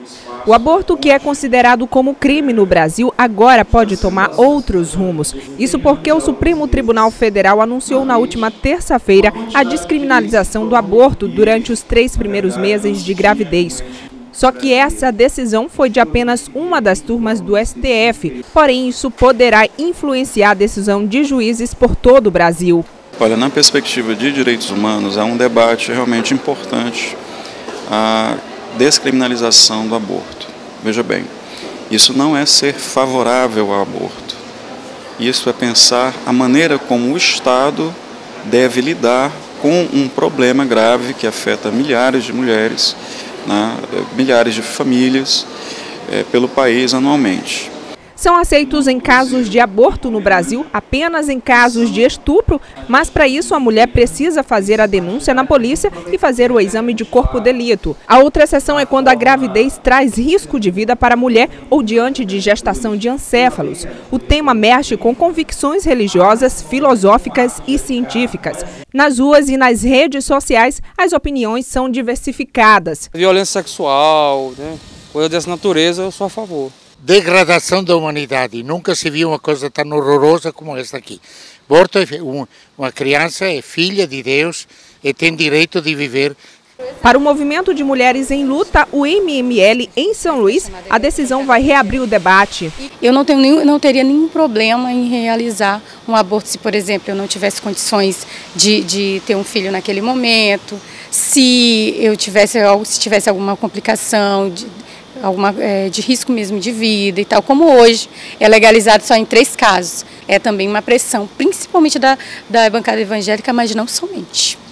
O aborto, que é considerado como crime no Brasil, agora pode tomar outros rumos. Isso porque o Supremo Tribunal Federal anunciou na última terça-feira a descriminalização do aborto durante os 3 primeiros meses de gravidez. Só que essa decisão foi de apenas uma das turmas do STF, porém isso poderá influenciar a decisão de juízes por todo o Brasil. Olha, na perspectiva de direitos humanos, há um debate realmente importante, a descriminalização do aborto. Veja bem, isso não é ser favorável ao aborto, isso é pensar a maneira como o Estado deve lidar com um problema grave que afeta milhares de mulheres, milhares de famílias pelo país anualmente. São aceitos em casos de aborto no Brasil apenas em casos de estupro, mas para isso a mulher precisa fazer a denúncia na polícia e fazer o exame de corpo de delito. A outra exceção é quando a gravidez traz risco de vida para a mulher ou diante de gestação de encéfalos. O tema mexe com convicções religiosas, filosóficas e científicas. Nas ruas e nas redes sociais, as opiniões são diversificadas. Violência sexual, coisa dessa natureza, eu sou a favor. Degradação da humanidade. Nunca se viu uma coisa tão horrorosa como esta aqui. Aborto, uma criança é filha de Deus e tem direito de viver. Para o Movimento de Mulheres em Luta, o MML em São Luís, a decisão vai reabrir o debate. Eu não teria nenhum problema em realizar um aborto se, por exemplo, eu não tivesse condições de ter um filho naquele momento, se tivesse alguma complicação, de risco mesmo de vida e tal, como hoje é legalizado só em 3 casos. É também uma pressão, principalmente da bancada evangélica, mas não somente.